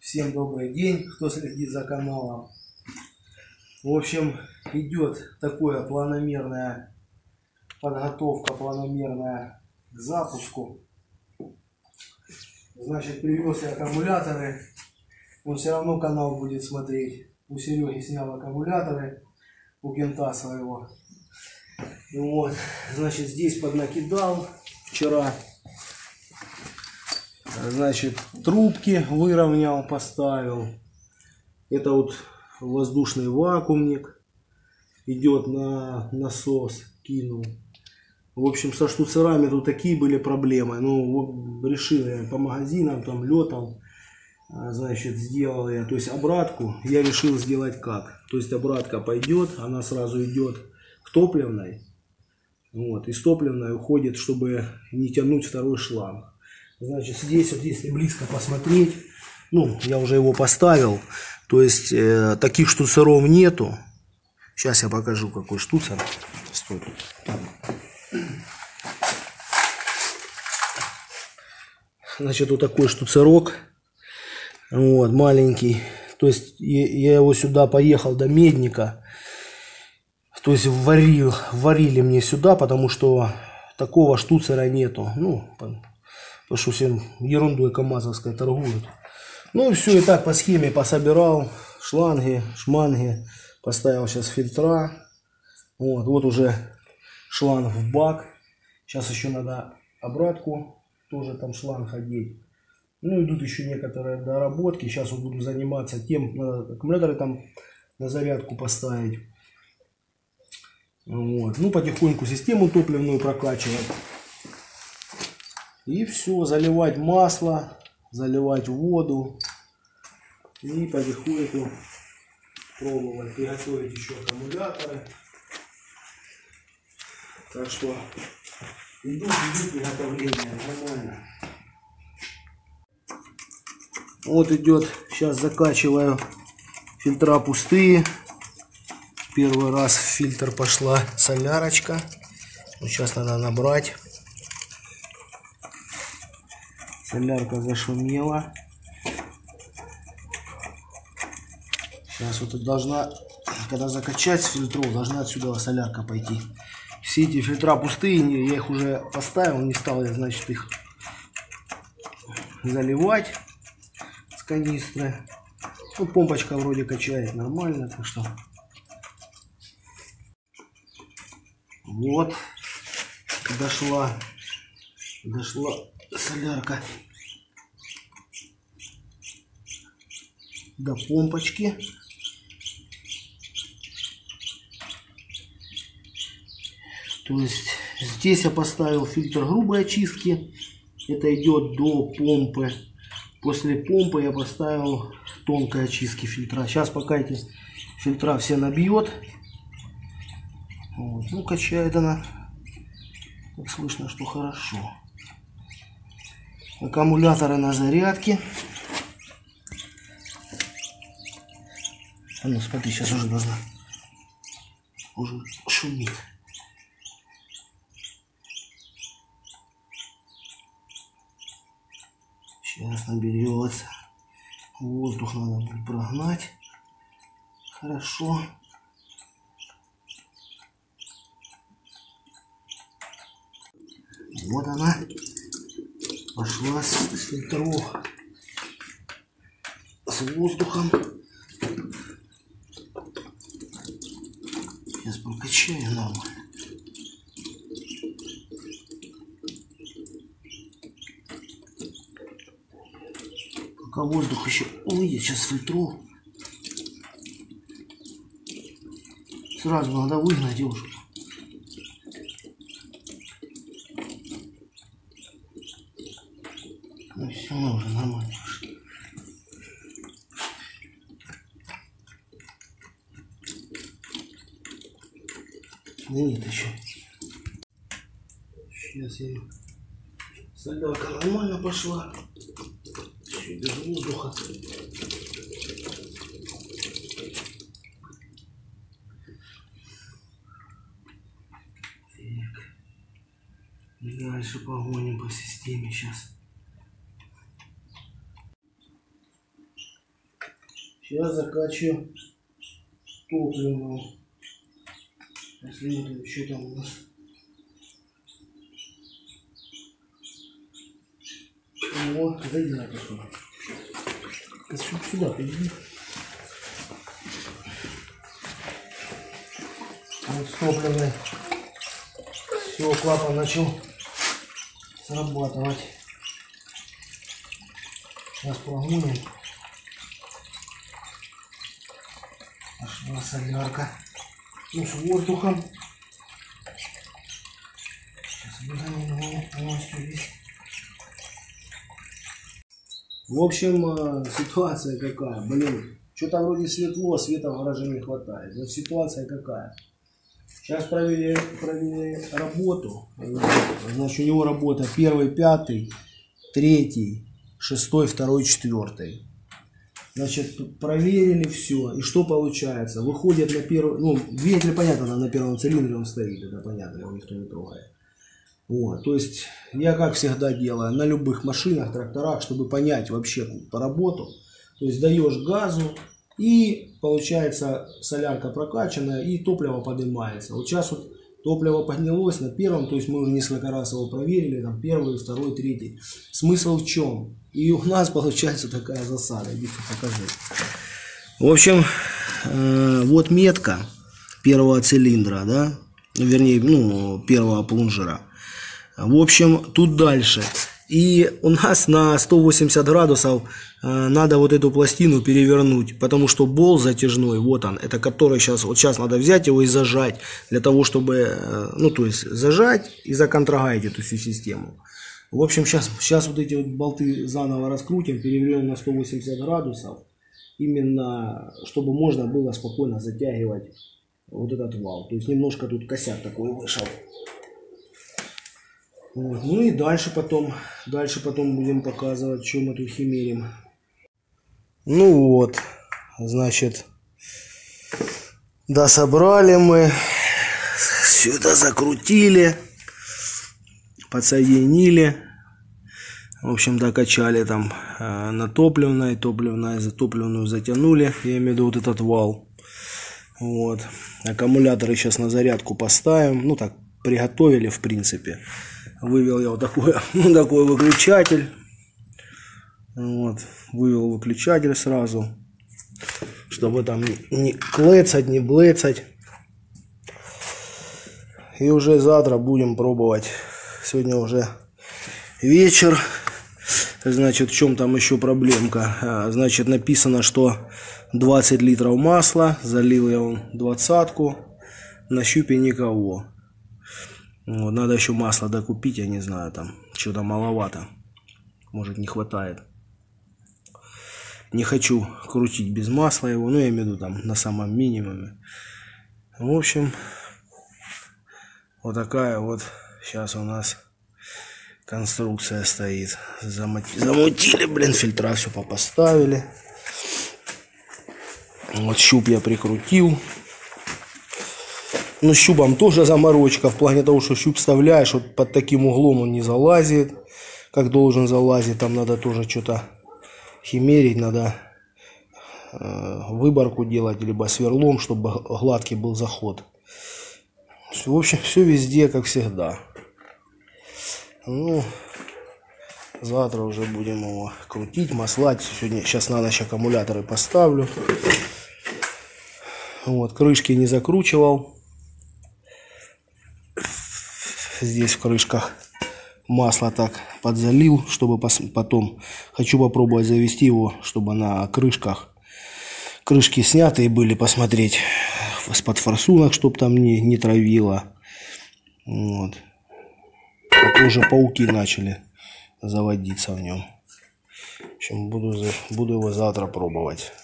Всем добрый день, кто следит за каналом. В общем, идет такое планомерная подготовка, планомерная к запуску. Значит, привез я аккумуляторы. Он все равно канал будет смотреть. У Сереги снял аккумуляторы, у кента своего. Вот, значит, здесь поднакидал вчера. Значит, трубки выровнял, поставил. Это вот воздушный вакуумник. Идет на насос, кинул. В общем, со штуцерами тут такие были проблемы. Ну, решил я по магазинам, там летал. Значит, сделал я, то есть обратку я решил сделать как. То есть обратка пойдет, она сразу идет к топливной. Вот, из топливной уходит, чтобы не тянуть второй шланг. Значит, здесь вот, если близко посмотреть, ну, я уже его поставил, то есть таких штуцеров нету. Сейчас я покажу, какой штуцер. Стой. Значит, вот такой штуцерок, вот, маленький. То есть я его сюда поехал до Медника, то есть варили мне сюда, потому что такого штуцера нету. Ну, потому что всем ерундой камазовской торгуют. Ну и все, и так по схеме пособирал шланги, шманги, поставил сейчас фильтра. Вот уже шланг в бак. Сейчас еще надо обратку, тоже там шланг одеть. Ну, идут еще некоторые доработки. Сейчас вот буду заниматься тем, аккумуляторы там на зарядку поставить. Вот. Ну, потихоньку систему топливную прокачивать. И все, заливать масло, заливать воду. И потихоньку пробовать приготовить еще аккумуляторы. Так что идут приготовления, нормально. Вот идет, сейчас закачиваю, фильтра пустые. Первый раз в фильтр пошла солярочка. Вот сейчас надо набрать. Солярка зашумела. Сейчас вот должна, когда закачать с фильтров, должна отсюда солярка пойти. Все эти фильтра пустые, я их уже поставил, не стал я, значит, их заливать с канистры. Ну, помпочка вроде качает нормально, так что вот дошла солярка до помпочки. То есть здесь я поставил фильтр грубой очистки. Это идет до помпы. После помпы я поставил тонкой очистки фильтра. Сейчас пока эти фильтра все набьет. Вот. Ну, качает она. Так слышно, что хорошо. Аккумуляторы на зарядке. А ну смотри, сейчас уже должна. Уже шумит. Сейчас наберется. Воздух надо будет прогнать. Хорошо. Вот она пошла с фильтров с воздухом. Сейчас прокачаю нормально. Пока воздух еще выйдет сейчас с фильтров, сразу надо выгнать девушку. Ну все, она уже нормально. Да нет еще. Сейчас я... Солярка нормально пошла. Все без воздуха. И дальше погоним по системе сейчас. Сейчас закачиваем топливную. Посмотрим, что там у нас. О, зайди на эту сторону. Сюда иди. Вот топливный. Все, клапан начал срабатывать. Сейчас прогоним. Пошла солярка. Ну, с воздухом. Сейчас выгоним полностью весь. В общем, ситуация какая? Блин, что-то вроде светло, света в гараже не хватает. Но ситуация какая? Сейчас провели работу. Значит, у него работа 1, 5, 3, 6, 2, 4. Значит, проверили все. И что получается? Выходит на первый... Ну, двигатель, понятно, на первом цилиндре он стоит. Это понятно, его никто не трогает. Вот, то есть, я как всегда делаю, на любых машинах, тракторах, чтобы понять вообще по работу. То есть, даешь газу, и получается солярка прокачанная, и топливо поднимается. Вот сейчас вот топливо поднялось на первом, то есть мы уже несколько раз его проверили, там 1, 2, 3. Смысл в чем? И у нас получается такая засада. Иди покажи. В общем, вот метка первого цилиндра, да, вернее, ну, первого плунжера. В общем, тут дальше. И у нас на 180 градусов надо вот эту пластину перевернуть, потому что болт затяжной, вот он, это который сейчас, вот сейчас надо взять его и зажать, для того, чтобы, ну, то есть зажать и законтрагать эту всю систему. В общем, сейчас вот эти вот болты заново раскрутим, перевернем на 180 градусов, именно, чтобы можно было спокойно затягивать вот этот вал. То есть немножко тут косяк такой вышел. Вот. Ну и дальше потом будем показывать, что мы тут химерим. Ну вот, значит, дособрали мы, все это закрутили, подсоединили, в общем, докачали там на топливную затянули, я имею в виду вот этот вал. Вот, аккумуляторы сейчас на зарядку поставим, ну так, приготовили в принципе. Вывел я вот такой выключатель. Вот, вывел выключатель сразу, чтобы там не клецать, не блецать. И уже завтра будем пробовать. Сегодня уже вечер. Значит, в чем там еще проблемка? Значит, написано, что 20 литров масла. Залил я он 20-ку. На щупе никого. Вот, надо еще масло докупить, я не знаю, там что-то маловато, может не хватает. Не хочу крутить без масла его, ну я имею в виду там на самом минимуме. В общем, вот такая вот сейчас у нас конструкция стоит. Замутили, блин, фильтра все попоставили. Вот щуп я прикрутил. Ну, щупом тоже заморочка, в плане того, что щуп вставляешь, вот под таким углом он не залазит, как должен залазить. Там надо тоже что-то химерить, надо выборку делать, либо сверлом, чтобы гладкий был заход. В общем, все везде, как всегда. Ну, завтра уже будем его крутить, маслать. Сегодня, сейчас на ночь аккумуляторы поставлю. Вот, крышки не закручивал. Здесь в крышках масло так подзалил, чтобы потом хочу попробовать завести его, чтобы на крышках крышки снятые были, посмотреть с-под форсунок, чтобы там не травило. Вот. А уже пауки начали заводиться в нем. В общем, буду его завтра пробовать.